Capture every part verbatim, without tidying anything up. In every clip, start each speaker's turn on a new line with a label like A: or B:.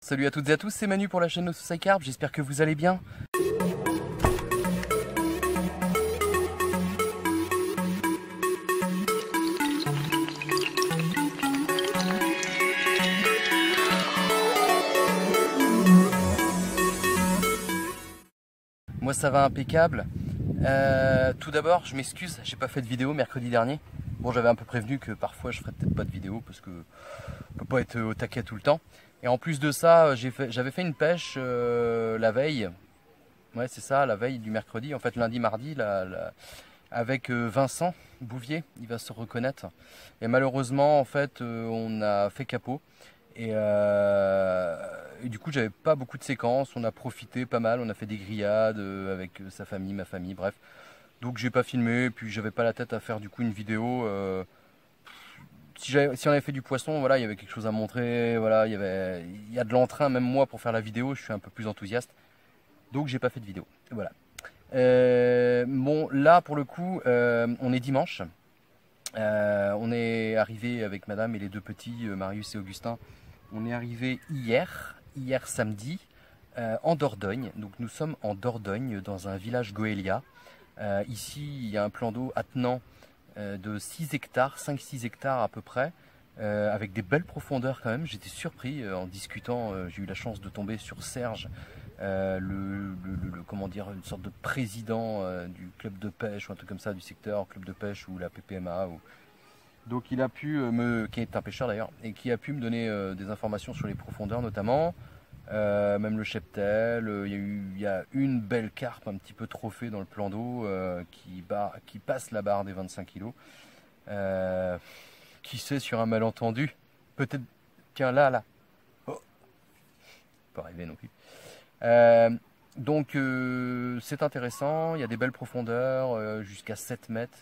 A: Salut à toutes et à tous, c'est Manu pour la chaîne No Suicide Carp, j'espère que vous allez bien. Moi ça va impeccable. Euh, tout d'abord, je m'excuse, j'ai pas fait de vidéo mercredi dernier. Bon, j'avais un peu prévenu que parfois je ferais peut-être pas de vidéo parce que on peut pas être au taquet tout le temps. Et en plus de ça, j'avais fait, fait une pêche euh, la veille. Ouais, c'est ça, la veille du mercredi, en fait lundi, mardi, la, la, avec euh, Vincent Bouvier, il va se reconnaître. Et malheureusement, en fait, euh, on a fait capot. Et, euh, et du coup, j'avais pas beaucoup de séquences. On a profité pas mal, on a fait des grillades euh, avec euh, sa famille, ma famille, bref. Donc j'ai pas filmé, et puis j'avais pas la tête à faire du coup une vidéo. Euh, si, si on avait fait du poisson, voilà, il y avait quelque chose à montrer. Voilà, il y avait, il y a de l'entrain, même moi, pour faire la vidéo, je suis un peu plus enthousiaste. Donc j'ai pas fait de vidéo. Voilà. Euh, bon, là pour le coup, euh, on est dimanche. Euh, on est arrivé avec madame et les deux petits, euh, Marius et Augustin. On est arrivé hier, hier samedi, euh, en Dordogne. Donc nous sommes en Dordogne, dans un village goélia. Euh, ici, il y a un plan d'eau attenant euh, de six hectares, cinq six hectares à peu près, euh, avec des belles profondeurs quand même. J'étais surpris euh, en discutant, euh, j'ai eu la chance de tomber sur Serge, euh, le, le, le, comment dire, une sorte de président euh, du club de pêche ou un truc comme ça, du secteur club de pêche ou la P P M A. Ou... Donc il a pu euh, me, qui est un pêcheur d'ailleurs, et qui a pu me donner euh, des informations sur les profondeurs notamment. Euh, même le cheptel, euh, il y a eu, il y a une belle carpe un petit peu trophée dans le plan d'eau euh, qui, bar, qui passe la barre des vingt-cinq kilos. Euh, qui sait, sur un malentendu, peut-être, tiens là, là, oh, pas arriver non plus. Euh, donc euh, c'est intéressant, il y a des belles profondeurs, euh, jusqu'à sept mètres.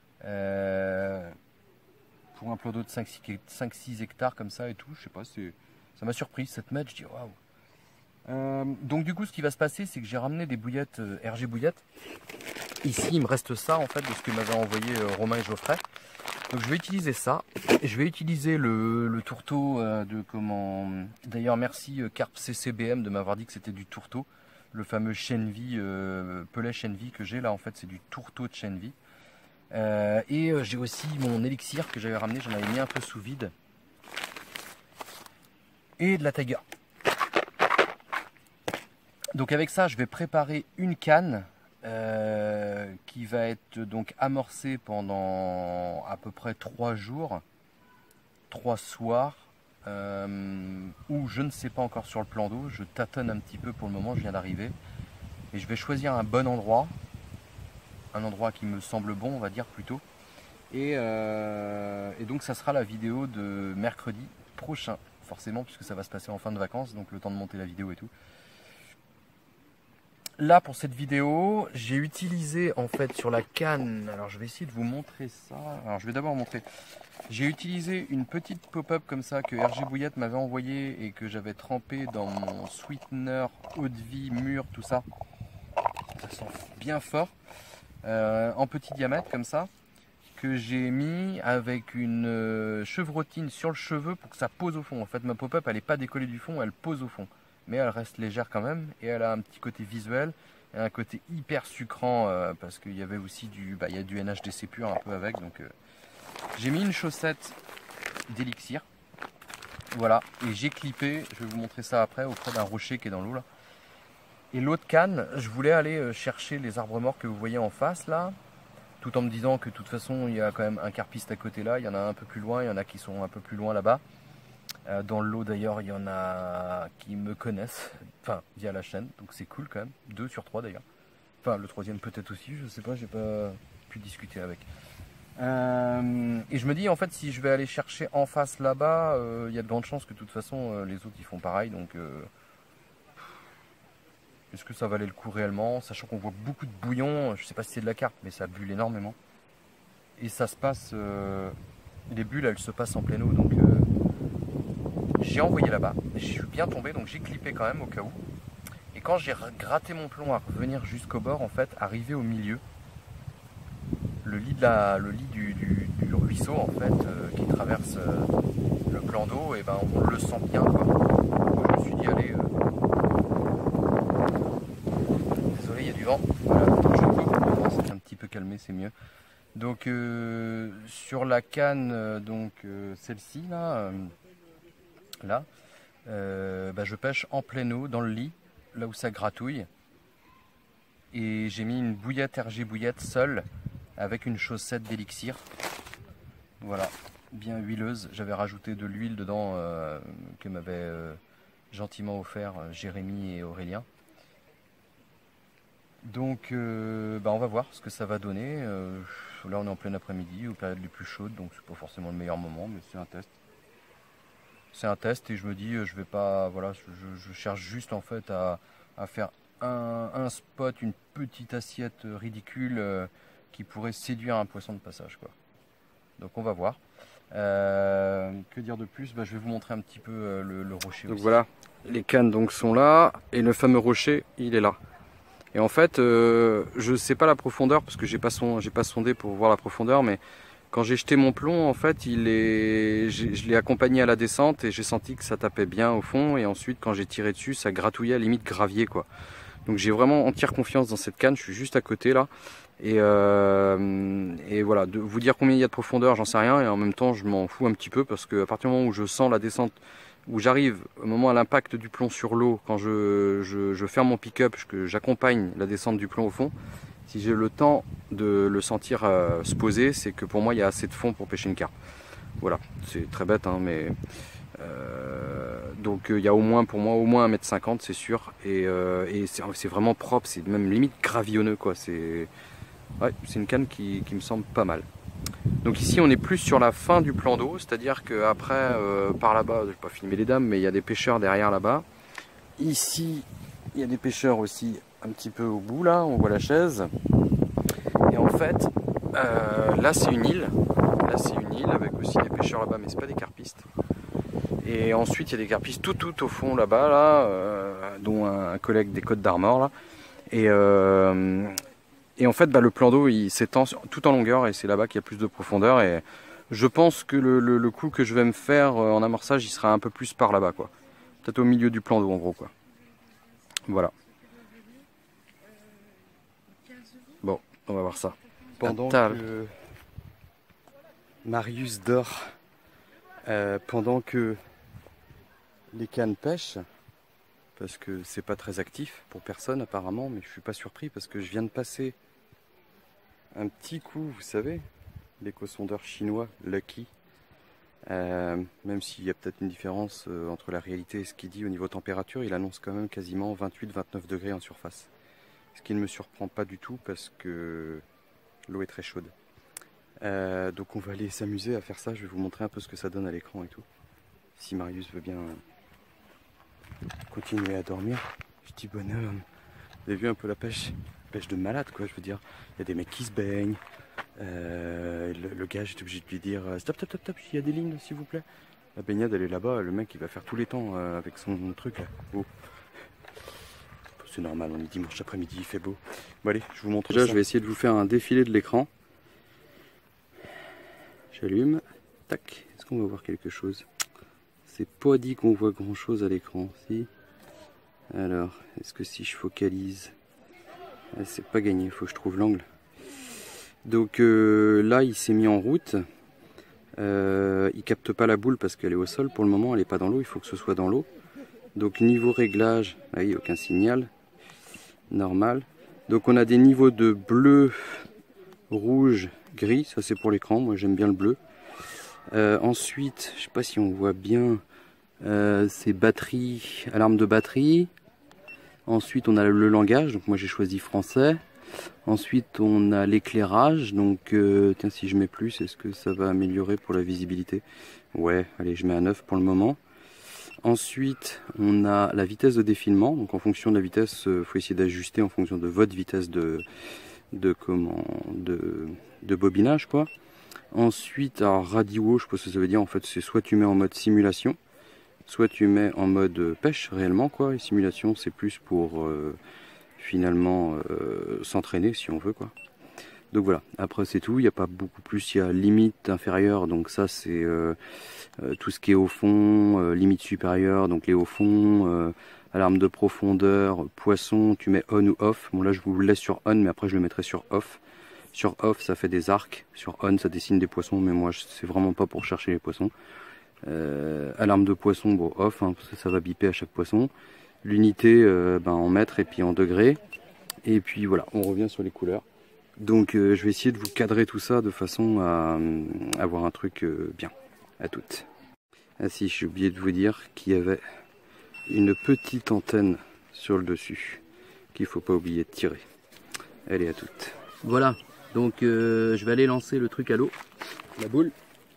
A: Euh, pour un plan d'eau de cinq six hectares comme ça et tout, je sais pas, ça m'a surpris, sept mètres, je dis waouh. Euh, donc du coup ce qui va se passer, c'est que j'ai ramené des bouillettes euh, R G bouillettes. Ici il me reste ça en fait de ce que m'avaient envoyé euh, Romain et Geoffrey. Donc je vais utiliser ça. Je vais utiliser le, le tourteau euh, de comment. D'ailleurs merci euh, Carp C C B M de m'avoir dit que c'était du tourteau. Le fameux Chenvi, euh, Pellet Chenvi que j'ai là en fait, c'est du tourteau de Chenvi. Euh, et euh, j'ai aussi mon élixir que j'avais ramené, j'en avais mis un peu sous vide. Et de la Tiger. Donc avec ça, je vais préparer une canne euh, qui va être donc amorcée pendant à peu près trois jours, trois soirs, euh, où je ne sais pas encore sur le plan d'eau. Je tâtonne un petit peu pour le moment, je viens d'arriver. Et je vais choisir un bon endroit, un endroit qui me semble bon, on va dire plutôt. Et, euh, et donc ça sera la vidéo de mercredi prochain, forcément, puisque ça va se passer en fin de vacances, donc le temps de monter la vidéo et tout. Là pour cette vidéo, j'ai utilisé en fait sur la canne, alors je vais essayer de vous montrer ça, alors je vais d'abord montrer, j'ai utilisé une petite pop-up comme ça que R G Bouillette m'avait envoyé et que j'avais trempé dans mon sweetener eau de vie, mûr, tout ça, ça sent bien fort, euh, en petit diamètre comme ça, que j'ai mis avec une euh, chevrotine sur le cheveu pour que ça pose au fond. En fait ma pop-up elle n'est pas décollée du fond, elle pose au fond. Mais elle reste légère quand même et elle a un petit côté visuel et un côté hyper sucrant euh, parce qu'il y avait aussi du, bah, il y a du N H D C pur un peu avec. Donc euh, j'ai mis une chaussette d'élixir, voilà, et j'ai clippé, je vais vous montrer ça après, auprès d'un rocher qui est dans l'eau là. Et l'autre canne, je voulais aller chercher les arbres morts que vous voyez en face là, tout en me disant que de toute façon il y a quand même un carpiste à côté là, il y en a un peu plus loin, il y en a qui sont un peu plus loin là-bas. Dans l'eau d'ailleurs, il y en a qui me connaissent, enfin via la chaîne, donc c'est cool quand même, deux sur trois d'ailleurs. Enfin le troisième peut-être aussi, je sais pas, j'ai pas pu discuter avec. Euh, et je me dis en fait si je vais aller chercher en face là-bas, euh, il y a de grandes chances que de toute façon euh, les autres ils font pareil, donc euh, est-ce que ça valait le coup réellement, sachant qu'on voit beaucoup de bouillon, je sais pas si c'est de la carpe, mais ça bulle énormément. Et ça se passe, euh, les bulles elles se passent en pleine eau, donc... Euh, j'ai envoyé là-bas, je suis bien tombé donc j'ai clippé quand même au cas où. Et quand j'ai gratté mon plomb à revenir jusqu'au bord, en fait, arrivé au milieu, le lit, de la, le lit du, du, du ruisseau en fait, euh, qui traverse euh, le plan d'eau, et ben on le sent bien quoi. Donc, je me suis dit allez, met c'est mieux. Donc euh, sur la canne, euh, donc euh, celle-ci là, euh, là euh, bah, je pêche en pleine eau dans le lit, là où ça gratouille. Et j'ai mis une bouillette R G bouillette seule avec une chaussette d'élixir. Voilà, bien huileuse. J'avais rajouté de l'huile dedans euh, que m'avaient euh, gentiment offert Jérémy et Aurélien. Donc euh, bah on va voir ce que ça va donner. Euh, là on est en plein après-midi, aux périodes les plus chaudes, donc c'est pas forcément le meilleur moment, mais c'est un test. C'est un test et je me dis je vais pas. Voilà, je, je cherche juste en fait à, à faire un, un spot, une petite assiette ridicule euh, qui pourrait séduire un poisson de passage, quoi. Donc on va voir. Euh, que dire de plus, bah, je vais vous montrer un petit peu euh, le, le rocher. Donc aussi. Voilà, les cannes donc sont là et le fameux rocher il est là. Et en fait, euh, je ne sais pas la profondeur parce que j'ai pas, son, j'ai pas sondé pour voir la profondeur, mais quand j'ai jeté mon plomb, en fait, il est, je l'ai accompagné à la descente et j'ai senti que ça tapait bien au fond. Et ensuite, quand j'ai tiré dessus, ça gratouillait à la limite gravier, quoi. Donc j'ai vraiment entière confiance dans cette canne. Je suis juste à côté là. Et, euh, et voilà, de vous dire combien il y a de profondeur, j'en sais rien. Et en même temps, je m'en fous un petit peu parce qu'à partir du moment où je sens la descente, où j'arrive au moment à l'impact du plomb sur l'eau, quand je, je, je ferme mon pick-up, que j'accompagne la descente du plomb au fond, si j'ai le temps de le sentir euh, se poser, c'est que pour moi il y a assez de fond pour pêcher une carpe. Voilà, c'est très bête, hein, mais euh, donc il euh, y a au moins pour moi au moins un mètre cinquante, c'est sûr, et, euh, et c'est vraiment propre, c'est même limite gravillonneux, quoi. C'est ouais, c'est une canne qui, qui me semble pas mal. Donc ici on est plus sur la fin du plan d'eau, c'est-à-dire qu'après euh, par là-bas, je ne vais pas filmer les dames, mais il y a des pêcheurs derrière là-bas. Ici il y a des pêcheurs aussi un petit peu au bout là, on voit la chaise. Et en fait euh, là c'est une île, là c'est une île avec aussi des pêcheurs là-bas, mais c'est pas des carpistes. Et ensuite il y a des carpistes tout tout au fond là-bas, là, euh, dont un collègue des Côtes d'Armor là. Et euh, Et en fait, bah, le plan d'eau il s'étend tout en longueur et c'est là-bas qu'il y a plus de profondeur. Et je pense que le, le, le coup que je vais me faire en amorçage, il sera un peu plus par là-bas, quoi. Peut-être au milieu du plan d'eau en gros, quoi. Voilà. Bon, on va voir ça. Pendant que Marius dort, euh, pendant que les cannes pêchent, parce que c'est pas très actif pour personne apparemment, mais je suis pas surpris parce que je viens de passer un petit coup, vous savez, l'éco-sondeur chinois Lucky, euh, même s'il y a peut-être une différence euh, entre la réalité et ce qu'il dit au niveau température, il annonce quand même quasiment vingt-huit vingt-neuf degrés en surface. Ce qui ne me surprend pas du tout parce que l'eau est très chaude. Euh, donc on va aller s'amuser à faire ça, je vais vous montrer un peu ce que ça donne à l'écran et tout. Si Marius veut bien continuer à dormir. Petit bonhomme. Vous avez vu un peu la pêche? Pêche de malade, quoi, je veux dire. Il y a des mecs qui se baignent. Euh, le, le gars, j'étais obligé de lui dire stop, stop, stop, stop, il y a des lignes, s'il vous plaît. La baignade, elle est là-bas. Le mec, il va faire tous les temps euh, avec son truc là. Oh. C'est normal, on est dimanche après-midi, il fait beau. Bon, allez, je vous montre. Déjà, ça. Je vais essayer de vous faire un défilé de l'écran. J'allume. Tac. Est-ce qu'on va voir quelque chose? C'est pas dit qu'on voit grand chose à l'écran, si. Alors, est-ce que si je focalise, c'est pas gagné, il faut que je trouve l'angle. Donc euh, là, il s'est mis en route. Euh, il capte pas la boule parce qu'elle est au sol pour le moment, elle est pas dans l'eau, il faut que ce soit dans l'eau. Donc niveau réglage, là, il n'y a aucun signal. Normal. Donc on a des niveaux de bleu, rouge, gris, ça c'est pour l'écran, moi j'aime bien le bleu. Euh, ensuite, je sais pas si on voit bien, euh, c'est batterie, alarme de batterie. Ensuite, on a le langage, donc moi j'ai choisi français. Ensuite, on a l'éclairage, donc euh, tiens, si je mets plus, est-ce que ça va améliorer pour la visibilité? Ouais, allez, je mets à neuf pour le moment. Ensuite, on a la vitesse de défilement, donc en fonction de la vitesse, il euh, faut essayer d'ajuster en fonction de votre vitesse de, de, comment, de, de bobinage, quoi. Ensuite, alors radio, je sais pas ce que ça veut dire, en fait, c'est soit tu mets en mode simulation, soit tu mets en mode pêche réellement, quoi. Et simulation, c'est plus pour euh, finalement euh, s'entraîner si on veut, quoi. Donc voilà, après c'est tout, il n'y a pas beaucoup plus, il y a limite inférieure, donc ça c'est euh, euh, tout ce qui est au fond, euh, limite supérieure, donc les hauts fonds, euh, alarme de profondeur, poisson, tu mets on ou off. Bon là je vous le laisse sur on, mais après je le mettrai sur off. Sur off ça fait des arcs, sur on ça dessine des poissons, mais moi c'est vraiment pas pour chercher les poissons. Euh, alarme de poisson, bon off, hein, parce que ça va biper à chaque poisson. L'unité euh, ben, en mètres et puis en degrés. Et puis voilà, on revient sur les couleurs. Donc euh, je vais essayer de vous cadrer tout ça de façon à euh, avoir un truc euh, bien. À toutes. Ah si, j'ai oublié de vous dire qu'il y avait une petite antenne sur le dessus qu'il faut pas oublier de tirer. Elle est à toutes. Voilà, donc euh, je vais aller lancer le truc à l'eau, la boule.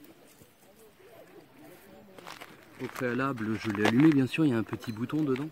A: Au préalable, je l'ai allumé bien sûr, il y a un petit bouton dedans.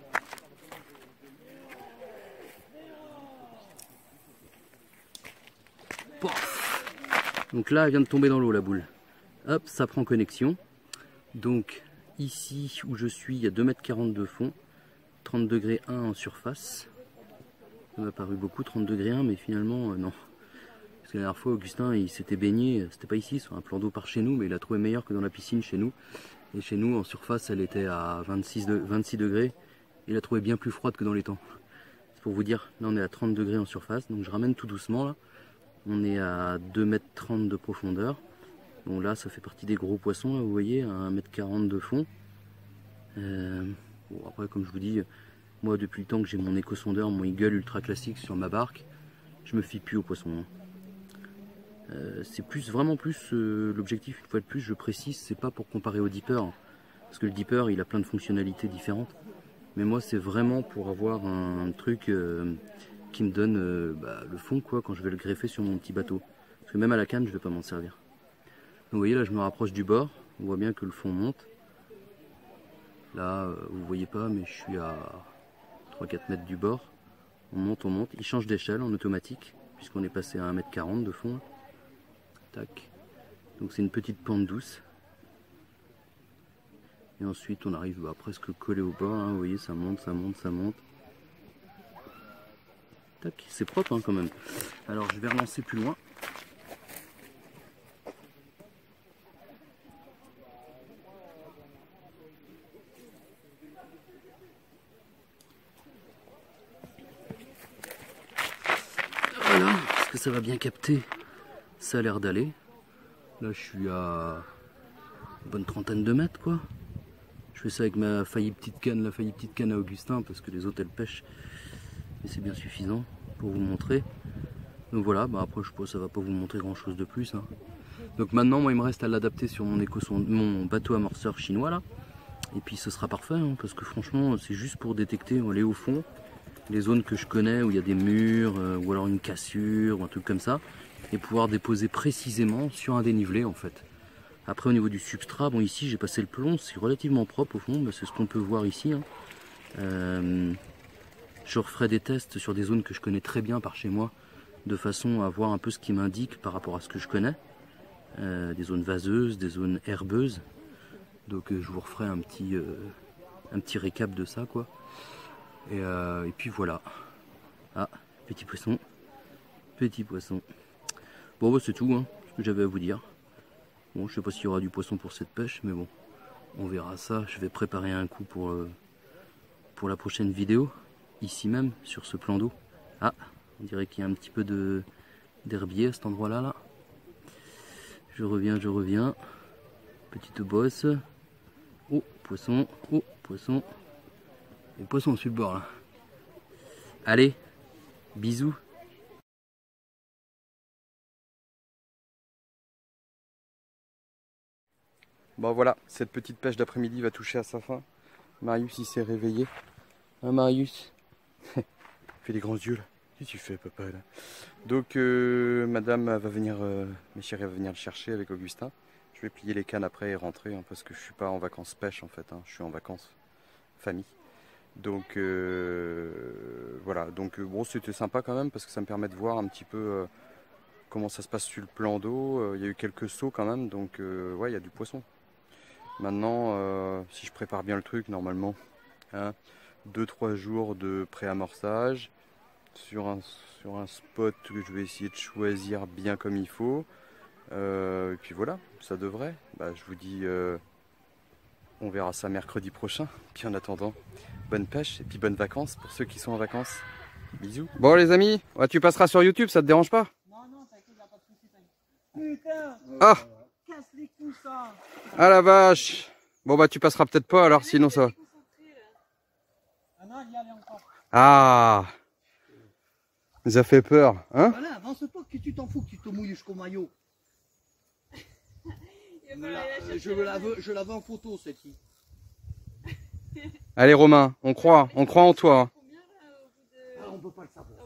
A: Pouf. Donc là, elle vient de tomber dans l'eau la boule. Hop, ça prend connexion. Donc ici où je suis, il y a deux mètres quarante de fond, trente degrés un en surface. Ça m'a paru beaucoup, trente degrés un, mais finalement euh, non. Parce que la dernière fois, Augustin, il s'était baigné, c'était pas ici, sur un plan d'eau par chez nous, mais il a trouvé meilleur que dans la piscine chez nous. Et chez nous, en surface, elle était à vingt-six, de, vingt-six degrés. Il a trouvé bien plus froide que dans les temps. C'est pour vous dire, là on est à trente degrés en surface, donc je ramène tout doucement là. On est à deux mètres trente de profondeur. Bon là ça fait partie des gros poissons, là, vous voyez, à un mètre quarante de fond. Euh, bon, après comme je vous dis, moi depuis le temps que j'ai mon éco-sondeur, mon Eagle ultra classique sur ma barque, je me fie plus aux poissons. Hein. Euh, c'est plus vraiment plus euh, l'objectif, une fois de plus je précise, c'est pas pour comparer au dipper. Parce que le dipper il a plein de fonctionnalités différentes. Mais moi c'est vraiment pour avoir un, un truc euh, qui me donne euh, bah, le fond quoi quand je vais le greffer sur mon petit bateau. Parce que même à la canne je vais pas m'en servir. Donc, vous voyez là je me rapproche du bord, on voit bien que le fond monte. Là euh, vous voyez pas mais je suis à trois quatre mètres du bord. On monte, on monte, il change d'échelle en automatique puisqu'on est passé à un mètre quarante de fond. Tac. Donc c'est une petite pente douce. Et ensuite on arrive bah, presque collé au bord, hein. Vous voyez ça monte, ça monte, ça monte. Tac, c'est propre hein, quand même. Alors je vais relancer plus loin. Voilà, est-ce que ça va bien capter? Ça a l'air d'aller. Là je suis à une bonne trentaine de mètres quoi. Je fais ça avec ma faillie petite canne, la faillie petite canne à Augustin parce que les autres elles pêchent. Mais c'est bien suffisant pour vous montrer. Donc voilà, bah après je pense que ça va pas vous montrer grand chose de plus. Hein. Donc maintenant moi il me reste à l'adapter sur mon, éco mon bateau amorceur chinois là. Et puis ce sera parfait hein, parce que franchement c'est juste pour détecter, aller au fond, les zones que je connais où il y a des murs euh, ou alors une cassure ou un truc comme ça. Et pouvoir déposer précisément sur un dénivelé en fait. Après au niveau du substrat, bon ici j'ai passé le plomb, c'est relativement propre au fond, c'est ce qu'on peut voir ici. Hein. Euh, je referai des tests sur des zones que je connais très bien par chez moi, de façon à voir un peu ce qui m'indique par rapport à ce que je connais. Euh, des zones vaseuses, des zones herbeuses. Donc euh, je vous referai un petit, euh, un petit récap de ça quoi. Et, euh, et puis voilà. Ah, petit poisson. Petit poisson. Bon bah c'est tout hein, ce que j'avais à vous dire. Bon je sais pas s'il y aura du poisson pour cette pêche mais bon on verra ça. Je vais préparer un coup pour, euh, pour la prochaine vidéo. Ici même sur ce plan d'eau. Ah on dirait qu'il y a un petit peu de d'herbier à cet endroit là là. Je reviens, je reviens. Petite bosse. Oh poisson, oh poisson. Et poisson sur le bord là. Allez, bisous. Bon voilà, cette petite pêche d'après-midi va toucher à sa fin. Marius il s'est réveillé. Hein Marius? Fais des grands yeux là. Qu'est-ce que tu fais papa là? Donc euh, madame va venir, euh, mes chéris va venir le chercher avec Augustin. Je vais plier les cannes après et rentrer hein, parce que je suis pas en vacances pêche en fait. Hein. Je suis en vacances famille. Donc euh, voilà, donc euh, bon c'était sympa quand même parce que ça me permet de voir un petit peu euh, comment ça se passe sur le plan d'eau. Euh, il y a eu quelques sauts quand même, donc euh, ouais il y a du poisson. Maintenant, euh, si je prépare bien le truc, normalement, hein, deux trois jours de pré-amorçage sur un, sur un spot que je vais essayer de choisir bien comme il faut. Euh, et puis voilà, ça devrait. Bah, je vous dis, euh, on verra ça mercredi prochain. Puis en attendant, bonne pêche et puis bonnes vacances pour ceux qui sont en vacances. Bisous. Bon les amis, ouais, tu passeras sur YouTube, ça te dérange pas?
B: Non, non, t'inquiète. Putain.
A: Ah,
B: Casse les coussins.
A: ah la vache. Bon bah tu passeras peut-être pas alors, sinon ça va.
B: Ah non, il y allait encore.
A: Ah, ça a fait peur, hein?
B: Voilà, avance-toi que tu t'en fous que tu te mouilles jusqu'au maillot. La, je, la veux, je la veux en photo, celle-ci.
A: Allez Romain, on croit, on croit en toi. Hein.
B: Ah, on peut pas le savoir.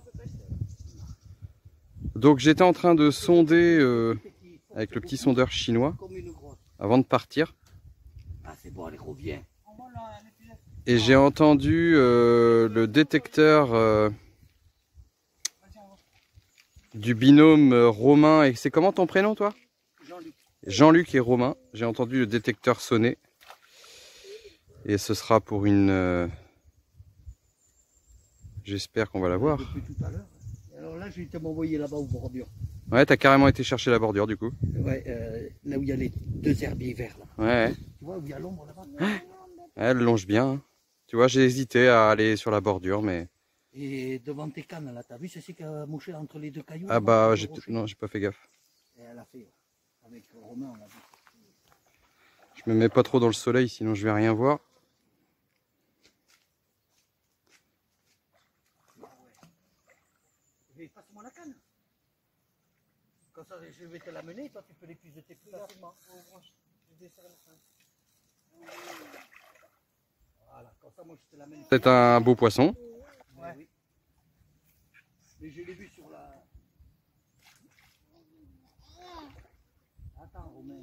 A: Donc j'étais en train de sonder euh, avec le petit sondeur chinois avant de partir.
B: Ah c'est bon, elle revient.
A: Et j'ai entendu euh, le détecteur euh, du binôme euh, Romain. Et c'est comment ton prénom toi?
B: Jean-Luc.
A: Jean-Luc et Romain. J'ai entendu le détecteur sonner. Et ce sera pour une... Euh... J'espère qu'on va la voir.
B: Depuis tout à l'heure. Alors là, je vais m'envoyer là-bas aux bordures.
A: Ouais, t'as carrément été chercher la bordure du coup.
B: Ouais, euh, là où il y a les deux herbiers verts là.
A: Ouais.
B: Tu vois où il y a l'ombre là-bas?
A: Ouais, elle longe bien. Tu vois, j'ai hésité à aller sur la bordure, mais...
B: Et devant tes cannes là, t'as vu ceci qui a mouché entre les deux cailloux?
A: Ah bah, j'ai... non, j'ai pas fait gaffe.
B: Et elle a fait, avec Romain, on a vu.
A: Je me mets pas trop dans le soleil, sinon je vais rien voir.
B: Passe-moi la canne. Comme ça, je vais te l'amener, toi tu peux l'épuiser plus facilement. Voilà, comme ça, moi je te l'amène.
A: C'est un beau poisson.
B: Ouais. Oui. Mais je l'ai vu sur la... Attends, Romain.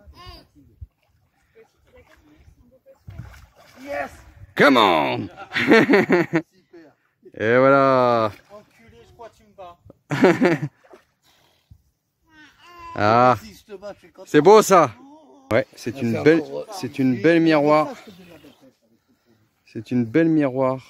B: Yes.
A: Come on.
B: Super.
A: Et voilà.
B: Enculé, je crois que tu me bats.
A: Ah, c'est beau ça. Ouais, c'est une belle, c'est une belle miroir. C'est une belle miroir.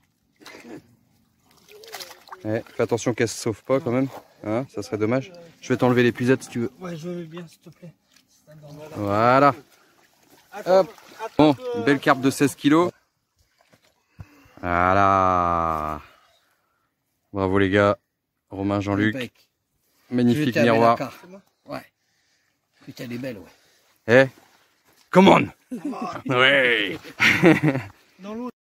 A: Ouais, fais attention qu'elle se sauve pas quand même. Hein, ça serait dommage. Je vais t'enlever l'épuisette si tu veux.
B: Ouais, je veux bien, s'il te plaît.
A: Voilà. Hop. Bon, une belle carpe de seize kilos. Voilà. Bravo les gars. Romain, Jean-Luc. Magnifique miroir.
B: Ouais. Putain, elle est belle, ouais.
A: Eh, come on. Ouais.